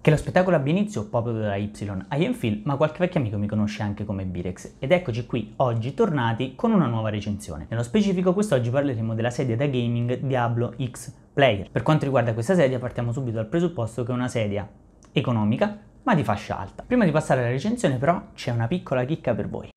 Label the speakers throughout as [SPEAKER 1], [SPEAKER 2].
[SPEAKER 1] Che lo spettacolo abbia inizio proprio da Y a Enfield, ma qualche vecchio amico mi conosce anche come Birex. Ed eccoci qui, oggi tornati con una nuova recensione. Nello specifico quest'oggi parleremo della sedia da gaming Diablo X Player. Per quanto riguarda questa sedia partiamo subito dal presupposto che è una sedia economica, ma di fascia alta. Prima di passare alla recensione però c'è una piccola chicca per voi.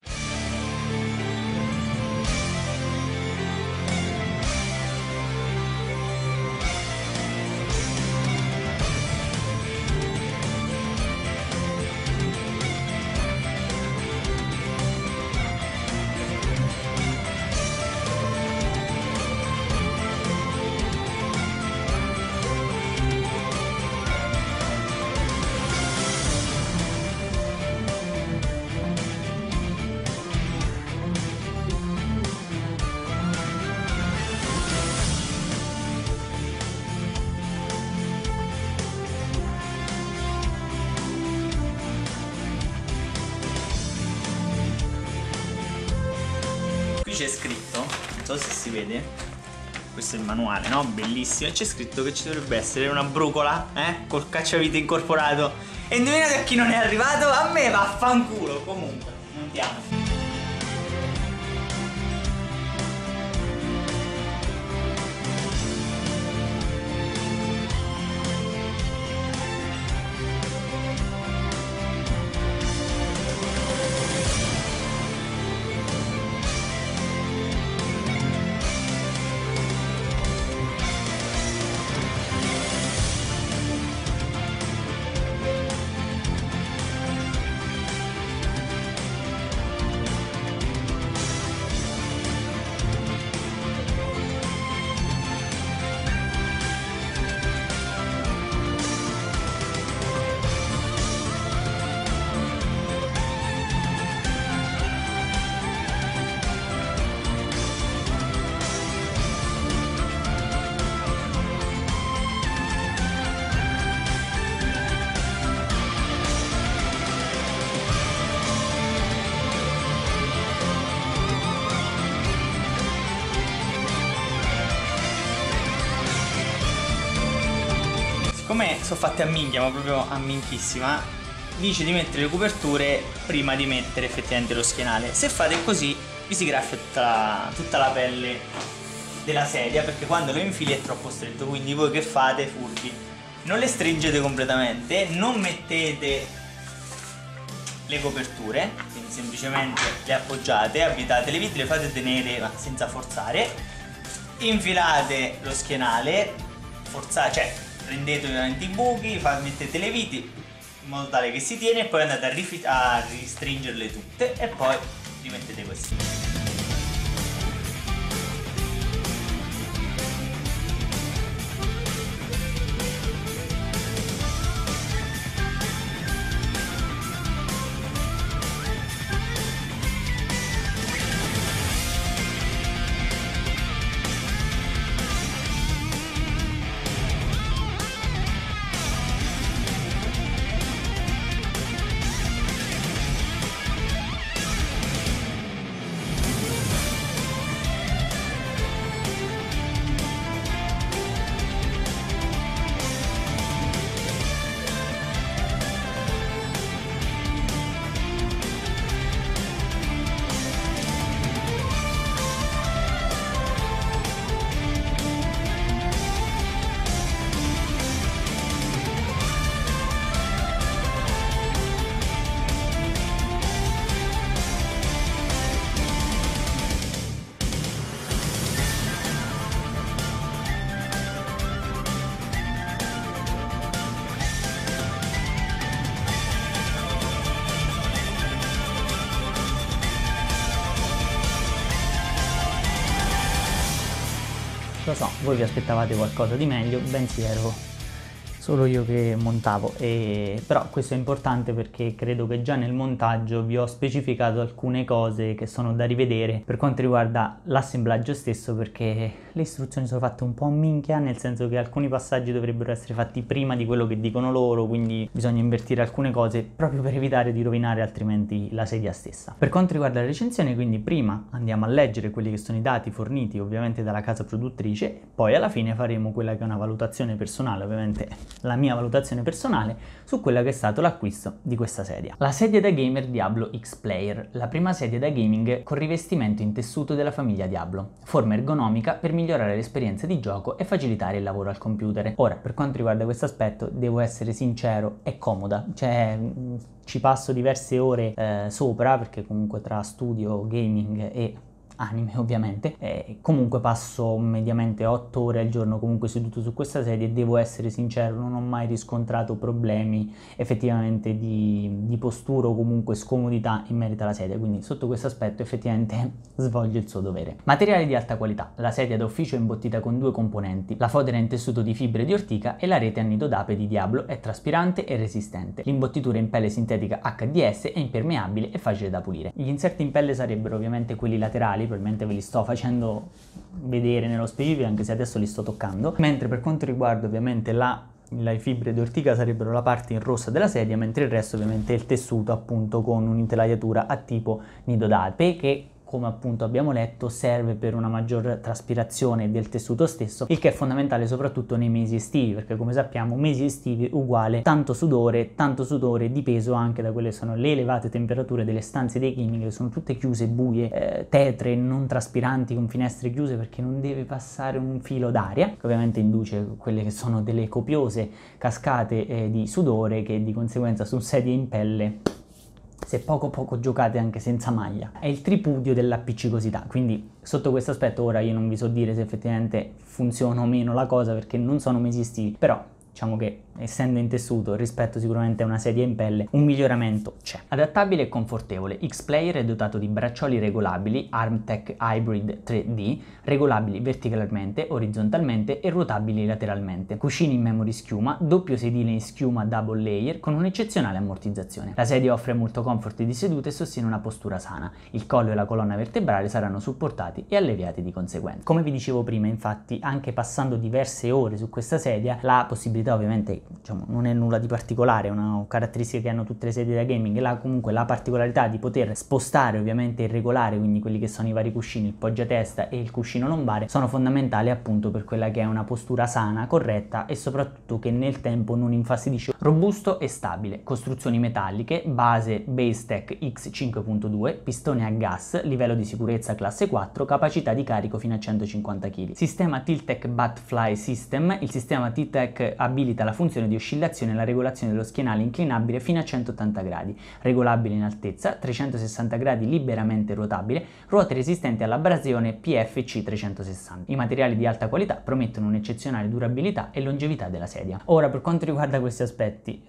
[SPEAKER 2] Qui c'è scritto, non so se si vede, questo è il manuale, no? Bellissimo, e c'è scritto che ci dovrebbe essere una brucola, col cacciavite incorporato. E indovinate a chi non è arrivato? A me, vaffanculo. Comunque, montiamo. Siccome sono fatte a minchia, ma proprio a minchissima, dice di mettere le coperture prima di mettere effettivamente lo schienale. Se fate così vi si graffia tutta la pelle della sedia, perché quando lo infili è troppo stretto. Quindi voi che fate, furbi, non le stringete completamente, non mettete le coperture, quindi semplicemente le appoggiate, avvitate le viti, le fate tenere ma senza forzare, infilate lo schienale, forzate, cioè prendete ovviamente i buchi, mettete le viti in modo tale che si tiene, e poi andate a ristringerle tutte e poi rimettete così.
[SPEAKER 1] Lo so, voi vi aspettavate qualcosa di meglio, bensì ero solo io che montavo, però questo è importante perché credo che già nel montaggio vi ho specificato alcune cose che sono da rivedere per quanto riguarda l'assemblaggio stesso, perché le istruzioni sono fatte un po' a minchia, nel senso che alcuni passaggi dovrebbero essere fatti prima di quello che dicono loro, quindi bisogna invertire alcune cose proprio per evitare di rovinare altrimenti la sedia stessa. Per quanto riguarda la recensione, quindi prima andiamo a leggere quelli che sono i dati forniti ovviamente dalla casa produttrice, poi alla fine faremo quella che è una valutazione personale, ovviamente la mia valutazione personale su quello che è stato l'acquisto di questa sedia. La sedia da gamer Diablo X-Player, la prima sedia da gaming con rivestimento in tessuto della famiglia Diablo, forma ergonomica per migliorare l'esperienza di gioco e facilitare il lavoro al computer. Ora, per quanto riguarda questo aspetto, devo essere sincero, è comoda, cioè ci passo diverse ore sopra, perché comunque tra studio, gaming e anime ovviamente, comunque passo mediamente 8 ore al giorno comunque seduto su questa sedia e devo essere sincero, non ho mai riscontrato problemi effettivamente di postura o comunque scomodità in merito alla sedia, quindi sotto questo aspetto effettivamente svolge il suo dovere. Materiali di alta qualità: la sedia da ufficio è imbottita con 2 componenti, la fodera in tessuto di fibre di ortica e la rete a nido d'ape di Diablo, è traspirante e resistente. L'imbottitura in pelle sintetica HDS è impermeabile e facile da pulire. Gli inserti in pelle sarebbero ovviamente quelli laterali, probabilmente ve li sto facendo vedere nello specifico anche se adesso li sto toccando, mentre per quanto riguarda ovviamente le fibre di ortica sarebbero la parte in rossa della sedia, mentre il resto ovviamente è il tessuto appunto con un'intelaiatura a tipo nido d'ape che, come appunto abbiamo letto, serve per una maggior traspirazione del tessuto stesso, il che è fondamentale soprattutto nei mesi estivi, perché come sappiamo mesi estivi uguale tanto sudore dipeso anche da quelle che sono le elevate temperature delle stanze dei gaming, che sono tutte chiuse, buie, tetre, non traspiranti, con finestre chiuse, perché non deve passare un filo d'aria, che ovviamente induce quelle che sono delle copiose cascate di sudore, che di conseguenza su sedie in pelle, se poco giocate anche senza maglia, è il tripudio dell'appiccicosità. Quindi sotto questo aspetto ora io non vi so dire se effettivamente funziona o meno la cosa, perché non sono mesi estivi, però diciamo che essendo in tessuto rispetto sicuramente a una sedia in pelle un miglioramento c'è. Adattabile e confortevole, X-Player è dotato di braccioli regolabili Armtech Hybrid 3D, regolabili verticalmente, orizzontalmente e ruotabili lateralmente, cuscini in memory schiuma, doppio sedile in schiuma double layer con un'eccezionale ammortizzazione. La sedia offre molto comfort di seduta e sostiene una postura sana, il collo e la colonna vertebrale saranno supportati e alleviati di conseguenza. Come vi dicevo prima, infatti, anche passando diverse ore su questa sedia, la possibilità ovviamente, diciamo, non è nulla di particolare, è una caratteristica che hanno tutte le sedie da gaming, comunque la particolarità di poter spostare ovviamente e regolare, quindi quelli che sono i vari cuscini, il poggiatesta e il cuscino lombare, sono fondamentali appunto per quella che è una postura sana, corretta e soprattutto che nel tempo non infastidisce. Robusto e stabile, costruzioni metalliche, base Basetech X5.2, pistone a gas, livello di sicurezza classe 4, capacità di carico fino a 150 kg. Sistema Tiltech Batfly System, il sistema Tiltech abilita la funzione di oscillazione e la regolazione dello schienale inclinabile fino a 180 gradi, regolabile in altezza, 360 gradi liberamente ruotabile, ruote resistenti all'abrasione PFC 360. I materiali di alta qualità promettono un'eccezionale durabilità e longevità della sedia. Ora, per quanto riguarda questi aspetti,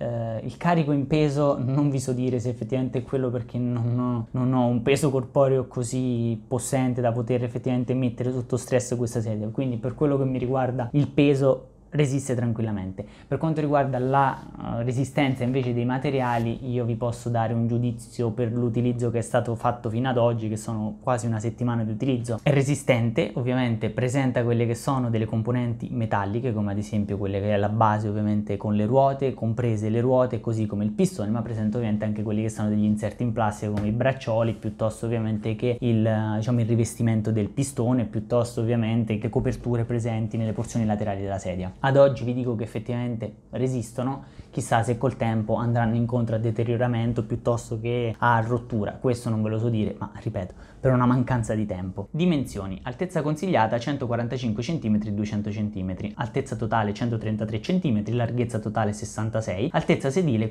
[SPEAKER 1] il carico in peso non vi so dire se effettivamente è quello, perché non ho un peso corporeo così possente da poter effettivamente mettere sotto stress questa sedia, quindi per quello che mi riguarda il peso resiste tranquillamente. Per quanto riguarda la resistenza invece dei materiali, io vi posso dare un giudizio per l'utilizzo che è stato fatto fino ad oggi, che sono quasi una settimana di utilizzo. È resistente, ovviamente presenta quelle che sono delle componenti metalliche, come ad esempio quelle che è la base ovviamente con le ruote, comprese le ruote, così come il pistone, ma presenta ovviamente anche quelli che sono degli inserti in plastica come i braccioli, piuttosto ovviamente che il rivestimento del pistone, piuttosto ovviamente che coperture presenti nelle porzioni laterali della sedia. Ad oggi vi dico che effettivamente resistono, chissà se col tempo andranno incontro a deterioramento piuttosto che a rottura, questo non ve lo so dire, ma ripeto, per una mancanza di tempo. Dimensioni: altezza consigliata 145 cm 200 cm, altezza totale 133 cm, larghezza totale 66, altezza sedile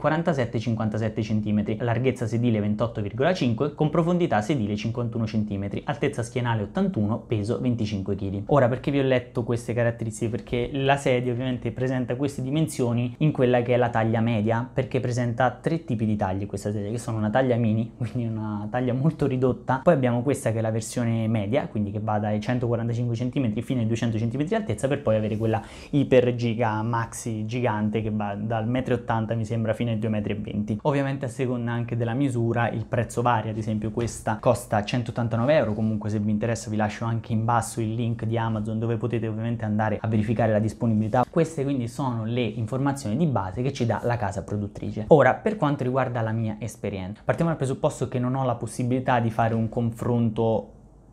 [SPEAKER 1] 47-57 cm, larghezza sedile 28,5 con profondità sedile 51 cm, altezza schienale 81, peso 25 kg. Ora, perché vi ho letto queste caratteristiche? Perché la sedia ovviamente presenta queste dimensioni in quella che è la taglia media, perché presenta 3 tipi di taglie questa sedia, che sono una taglia mini, quindi una taglia molto ridotta, poi abbiamo questa che è la versione media, quindi che va dai 145 cm fino ai 200 cm di altezza, per poi avere quella iper giga maxi gigante che va dal 1,80 m mi sembra fino ai 2,20 m. Ovviamente a seconda anche della misura il prezzo varia, ad esempio questa costa 189 euro, comunque se vi interessa vi lascio anche in basso il link di Amazon dove potete ovviamente andare a verificare la disponibilità. Queste quindi sono le informazioni di base che ci dà la casa produttrice. Ora, per quanto riguarda la mia esperienza, partiamo dal presupposto che non ho la possibilità di fare un confronto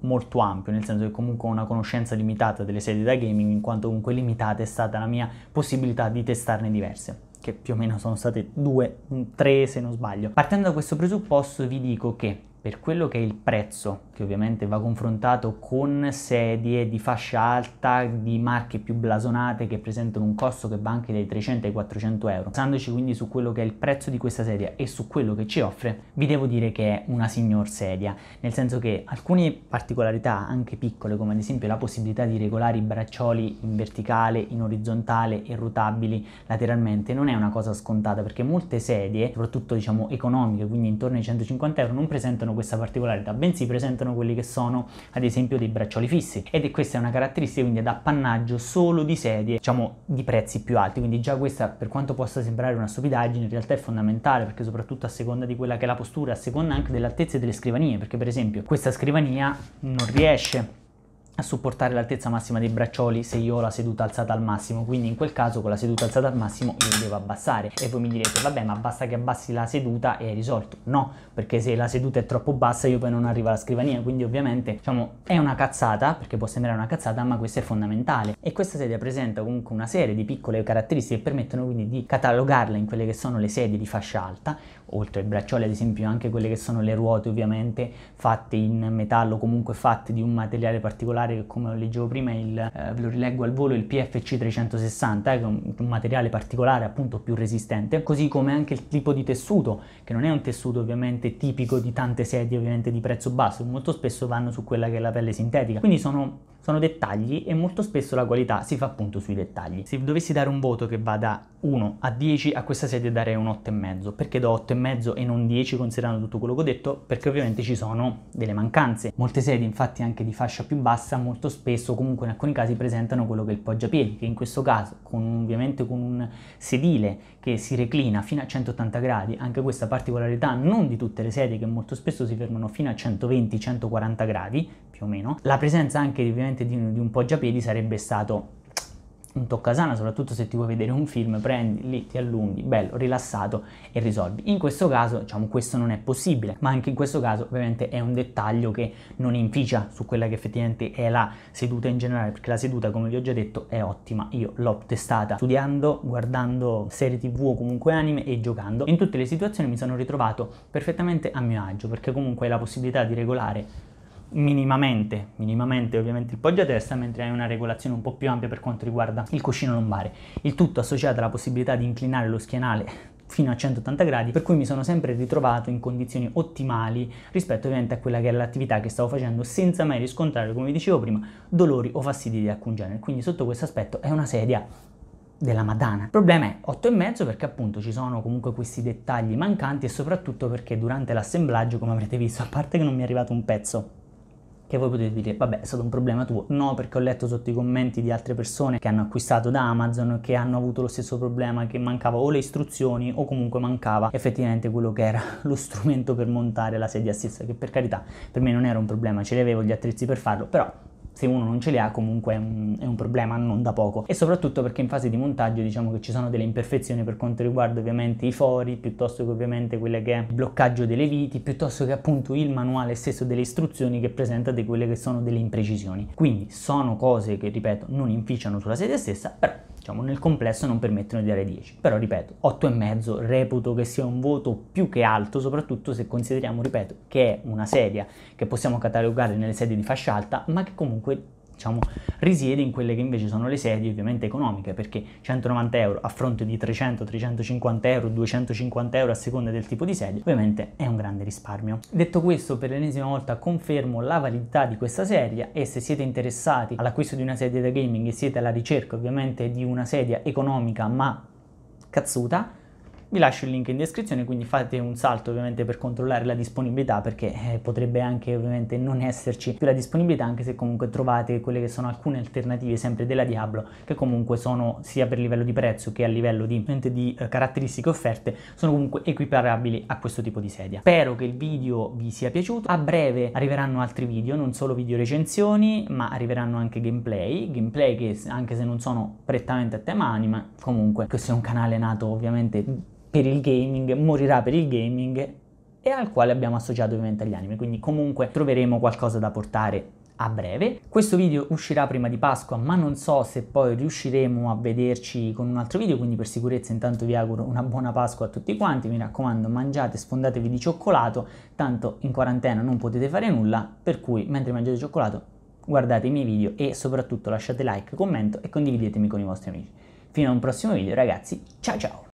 [SPEAKER 1] molto ampio, nel senso che comunque ho una conoscenza limitata delle sedie da gaming, in quanto comunque limitata è stata la mia possibilità di testarne diverse, che più o meno sono state 2, 3 se non sbaglio. Partendo da questo presupposto vi dico che per quello che è il prezzo, che ovviamente va confrontato con sedie di fascia alta, di marche più blasonate che presentano un costo che va anche dai 300 ai 400 euro, basandoci quindi su quello che è il prezzo di questa sedia e su quello che ci offre, vi devo dire che è una signor sedia, nel senso che alcune particolarità anche piccole, come ad esempio la possibilità di regolare i braccioli in verticale, in orizzontale e rotabili lateralmente, non è una cosa scontata, perché molte sedie, soprattutto diciamo economiche, quindi intorno ai 150 euro, non presentano questa particolarità, bensì presentano quelli che sono ad esempio dei braccioli fissi, ed è questa è una caratteristica quindi ad appannaggio solo di sedie diciamo di prezzi più alti, quindi già questa, per quanto possa sembrare una stupidaggine, in realtà è fondamentale, perché soprattutto a seconda di quella che è la postura, a seconda anche dell'altezza delle scrivanie, perché per esempio questa scrivania non riesce a supportare l'altezza massima dei braccioli se io ho la seduta alzata al massimo, quindi in quel caso con la seduta alzata al massimo io devo abbassare, e voi mi direte vabbè, ma basta che abbassi la seduta e è risolto. No, perché se la seduta è troppo bassa io poi non arrivo alla scrivania, quindi ovviamente diciamo è una cazzata, perché può sembrare una cazzata, ma questo è fondamentale, e questa sedia presenta comunque una serie di piccole caratteristiche che permettono quindi di catalogarla in quelle che sono le sedie di fascia alta, oltre ai braccioli ad esempio anche quelle che sono le ruote ovviamente fatte in metallo, comunque fatte di un materiale particolare che, come leggevo prima, ve lo rileggo al volo, il PFC 360, che è un materiale particolare appunto più resistente, così come anche il tipo di tessuto, che non è un tessuto ovviamente tipico di tante sedie ovviamente di prezzo basso, molto spesso vanno su quella che è la pelle sintetica, quindi sono dettagli, e molto spesso la qualità si fa appunto sui dettagli. Se dovessi dare un voto che va da 1 a 10 a questa sedia darei un 8,5. Perché do 8,5 e non 10 considerando tutto quello che ho detto? Perché ovviamente ci sono delle mancanze. Molte sedie infatti anche di fascia più bassa molto spesso, comunque in alcuni casi, presentano quello che è il poggiapiedi, che in questo caso ovviamente con un sedile che si reclina fino a 180 gradi, anche questa particolarità non di tutte le sedie, che molto spesso si fermano fino a 120-140 gradi più o meno, la presenza anche ovviamente di un poggiapiedi sarebbe stato un toccasana, soprattutto se ti vuoi vedere un film, prendi lì, ti allunghi, bello, rilassato e risolvi. In questo caso, diciamo, questo non è possibile, ma anche in questo caso ovviamente è un dettaglio che non inficia su quella che effettivamente è la seduta in generale, perché la seduta, come vi ho già detto, è ottima. Io l'ho testata studiando, guardando serie TV o comunque anime e giocando. In tutte le situazioni mi sono ritrovato perfettamente a mio agio, perché comunque hai la possibilità di regolare minimamente ovviamente il poggiatesta, mentre hai una regolazione un po' più ampia per quanto riguarda il cuscino lombare, il tutto associato alla possibilità di inclinare lo schienale fino a 180 gradi, per cui mi sono sempre ritrovato in condizioni ottimali rispetto ovviamente a quella che è l'attività che stavo facendo, senza mai riscontrare, come vi dicevo prima, dolori o fastidi di alcun genere. Quindi sotto questo aspetto è una sedia della Madonna. Il problema è 8,5 perché appunto ci sono comunque questi dettagli mancanti, e soprattutto perché durante l'assemblaggio, come avrete visto, a parte che non mi è arrivato un pezzo, che voi potete dire vabbè, è stato un problema tuo. No, perché ho letto sotto i commenti di altre persone che hanno acquistato da Amazon che hanno avuto lo stesso problema, che mancava o le istruzioni o comunque mancava effettivamente quello che era lo strumento per montare la sedia stessa, che per carità per me non era un problema, ce li avevo gli attrezzi per farlo, però se uno non ce li ha comunque è un problema non da poco, e soprattutto perché in fase di montaggio diciamo che ci sono delle imperfezioni per quanto riguarda ovviamente i fori, piuttosto che ovviamente quelle che è il bloccaggio delle viti, piuttosto che appunto il manuale stesso delle istruzioni che presenta di quelle che sono delle imprecisioni. Quindi sono cose che, ripeto, non inficiano sulla sedia stessa, però diciamo nel complesso non permettono di dare 10. Però ripeto, 8,5 reputo che sia un voto più che alto, soprattutto se consideriamo, ripeto, che è una sedia che possiamo catalogare nelle sedie di fascia alta, ma che comunque diciamo risiede in quelle che invece sono le sedie ovviamente economiche, perché 190 euro a fronte di 300, 350 euro, 250 euro a seconda del tipo di sedia, ovviamente è un grande risparmio. Detto questo, per l'ennesima volta confermo la validità di questa sedia, e se siete interessati all'acquisto di una sedia da gaming e siete alla ricerca ovviamente di una sedia economica ma cazzuta, vi lascio il link in descrizione, quindi fate un salto ovviamente per controllare la disponibilità, perché potrebbe anche ovviamente non esserci più la disponibilità, anche se comunque trovate quelle che sono alcune alternative sempre della Diablo, che comunque sono sia per livello di prezzo che a livello di caratteristiche offerte, sono comunque equiparabili a questo tipo di sedia. Spero che il video vi sia piaciuto. A breve arriveranno altri video, non solo video recensioni, ma arriveranno anche gameplay che anche se non sono prettamente a tema anime, comunque questo è un canale nato ovviamente per il gaming, morirà per il gaming, e al quale abbiamo associato ovviamente agli anime, quindi comunque troveremo qualcosa da portare a breve. Questo video uscirà prima di Pasqua, ma non so se poi riusciremo a vederci con un altro video, quindi per sicurezza intanto vi auguro una buona Pasqua a tutti quanti. Mi raccomando, mangiate, sfondatevi di cioccolato, tanto in quarantena non potete fare nulla, per cui mentre mangiate cioccolato guardate i miei video e soprattutto lasciate like, commento e condividetemi con i vostri amici. Fino a un prossimo video ragazzi, ciao ciao!